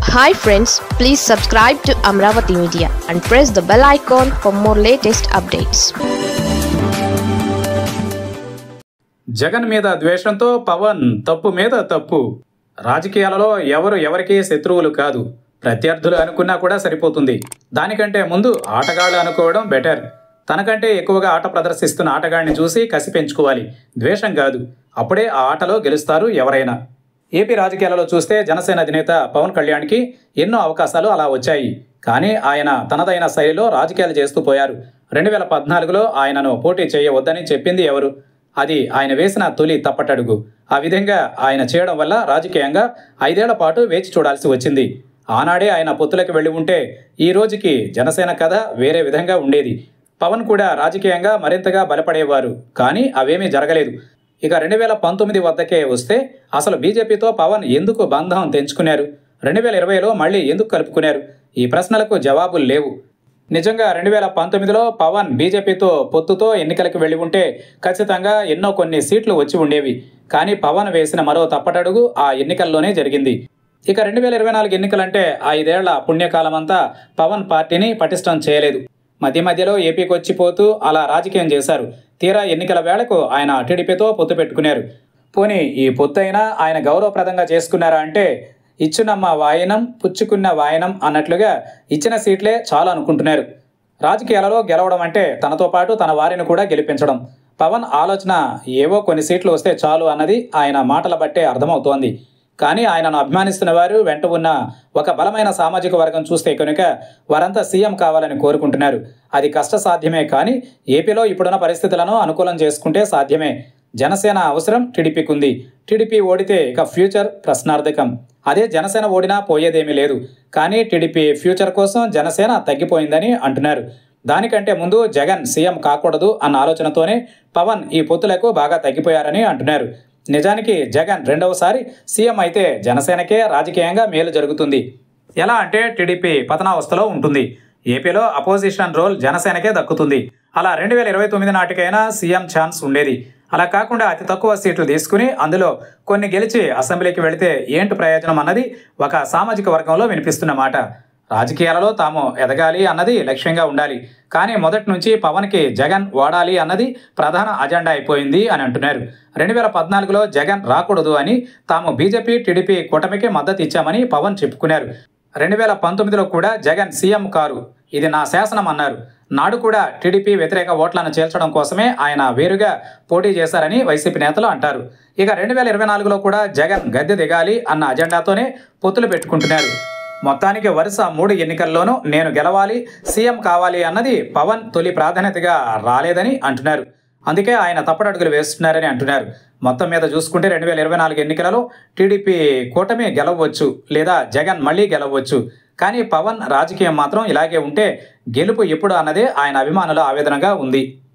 Hi friends, please subscribe to Amravati Media and press the bell icon for more latest updates. Jagan మీద ద్వేషంతో పవన్ తప్పు మీద తప్పు. రాజకీయాలలో ఎవరికి శత్రువులు కాదు, ప్రత్యర్థులు అనుకున్నా కూడా సరిపోతుంది. దానికంటే ముందు ఆటగాళ్ళు అనుకోవడం బెటర్. తనకంటే ఎక్కువగా ఆట ప్రదర్శిస్తున్న ఆటగాడిని చూసి కసి పెంచుకోవాలి, ద్వేషం కాదు. అప్పుడే ఆ ఆటలో గెలుస్తారు ఎవరైనా. ఏపీ రాజకీయాలలో చూస్తే జనసేన అధినేత పవన్ కళ్యాణ్కి ఎన్నో అవకాశాలు అలా వచ్చాయి. కానీ ఆయన తనదైన శైలిలో రాజకీయాలు చేస్తూ పోయారు. 2014లో ఆయనను పోటీ చేయవద్దని చెప్పింది ఎవరు? అది ఆయన వేసిన తొలి తప్పటడుగు. ఆ విధంగా ఆయన చేయడం వల్ల రాజకీయంగా 5 ఏళ్ల పాటు వేచి చూడాల్సి వచ్చింది. ఆనాడే ఆయన పొత్తులకు వెళ్ళి ఉంటే ఈ రోజుకి జనసేన కథ వేరే విధంగా ఉండేది. పవన్ కూడా రాజకీయంగా మరింతగా బలపడేవారు. కానీ అవేమీ జరగలేదు. ఇక 2019 వద్దకే వస్తే అసలు బీజేపీతో పవన్ ఎందుకు బంధం తెంచుకున్నారు? 2020లో మళ్ళీ ఎందుకు కలుపుకున్నారు? ఈ ప్రశ్నలకు జవాబులు లేవు. నిజంగా 2019లో పవన్ బీజేపీతో పొత్తుతో ఎన్నికలకు వెళ్ళి ఉంటే ఖచ్చితంగా కొన్ని సీట్లు వచ్చి ఉండేవి. కానీ పవన్ వేసిన మరో తప్పటడుగు ఆ ఎన్నికల్లోనే జరిగింది. ఇక 2024 ఎన్నికలంటే 5 ఏళ్ల పుణ్యకాలమంతా పవన్ పార్టీని పటిష్టం చేయలేదు. మధ్యలో ఏపీకి వచ్చిపోతూ అలా రాజకీయం చేశారు. తీరా ఎన్నికల వేళకు ఆయన టీడీపీతో పొత్తు పెట్టుకున్నారు. పోనీ ఈ పొత్తు అయినా ఆయన గౌరవప్రదంగా చేసుకున్నారా అంటే ఇచ్చునమ్మ వాయనం పుచ్చుకున్న వాయనం అన్నట్లుగా ఇచ్చిన సీట్లే చాలు అనుకుంటున్నారు. రాజకీయాలలో గెలవడం అంటే తనతో పాటు తన వారిని కూడా గెలిపించడం. పవన్ ఆలోచన ఏవో కొన్ని సీట్లు వస్తే చాలు అన్నది ఆయన మాటల బట్టే అర్థమవుతోంది. కానీ ఆయనను అభిమానిస్తున్న వారు వెంట ఉన్న ఒక బలమైన సామాజిక వర్గం చూస్తే కనుక వారంతా సీఎం కావాలని కోరుకుంటున్నారు. అది కష్టసాధ్యమే. కానీ ఏపీలో ఇప్పుడున్న పరిస్థితులను అనుకూలం చేసుకుంటే సాధ్యమే. జనసేన అవసరం టీడీపీకి ఉంది. టీడీపీ ఓడితే ఇక ఫ్యూచర్ ప్రశ్నార్థకం. అదే జనసేన ఓడినా పోయేదేమీ లేదు. కానీ టీడీపీ ఫ్యూచర్ కోసం జనసేన తగ్గిపోయిందని అంటున్నారు. దానికంటే ముందు జగన్ సీఎం కాకూడదు అన్న ఆలోచనతోనే పవన్ ఈ పొత్తులకు బాగా తగ్గిపోయారని అంటున్నారు. నిజానికి జగన్ రెండవసారి సీఎం అయితే జనసేనకే రాజకీయంగా మేలు జరుగుతుంది. ఎలా అంటే టీడీపీ పతనావస్థలో ఉంటుంది. ఏపీలో అపోజిషన్ రోల్ జనసేనకే దక్కుతుంది. అలా 2029 నాటికైనా సీఎం ఛాన్స్ ఉండేది. అలా కాకుండా అతి తక్కువ సీట్లు తీసుకుని అందులో కొన్ని గెలిచి అసెంబ్లీకి వెళితే ఏంటి ప్రయోజనం అన్నది ఒక సామాజిక వర్గంలో వినిపిస్తున్న మాట. రాజకీయాలలో తాము ఎదగాలి అన్నది లక్ష్యంగా ఉండాలి. కానీ మొదటి నుంచి పవన్కి జగన్ ఓడాలి అన్నది ప్రధాన అజెండా అయిపోయింది అని అంటున్నారు. 2014లో జగన్ రాకూడదు అని తాము బీజేపీ టీడీపీ కూటమికి మద్దతు ఇచ్చామని పవన్ చెప్పుకున్నారు. 2019లో కూడా జగన్ సీఎం కారు, ఇది నా శాసనం అన్నారు. నాడు కూడా టీడీపీ వ్యతిరేక ఓట్లను చేల్చడం కోసమే ఆయన వేరుగా పోటీ చేశారని వైసీపీ నేతలు అంటారు. ఇక 2024లో కూడా జగన్ గద్దె దిగాలి అన్న అజెండాతోనే పొత్తులు పెట్టుకుంటున్నారు. మొత్తానికి వరుస 3 ఎన్నికల్లోనూ నేను గెలవాలి, సీఎం కావాలి అన్నది పవన్ తొలి ప్రాధాన్యతగా రాలేదని అంటున్నారు. అందుకే ఆయన తప్పటడుగులు వేస్తున్నారని అంటున్నారు. మొత్తం మీద చూసుకుంటే 2024 ఎన్నికలలో టీడీపీ కూటమి గెలవచ్చు, లేదా జగన్ మళ్ళీ గెలవచ్చు. కానీ పవన్ రాజకీయం మాత్రం ఇలాగే ఉంటే గెలుపు ఎప్పుడు అన్నదే ఆయన అభిమానుల ఆవేదనగా ఉంది.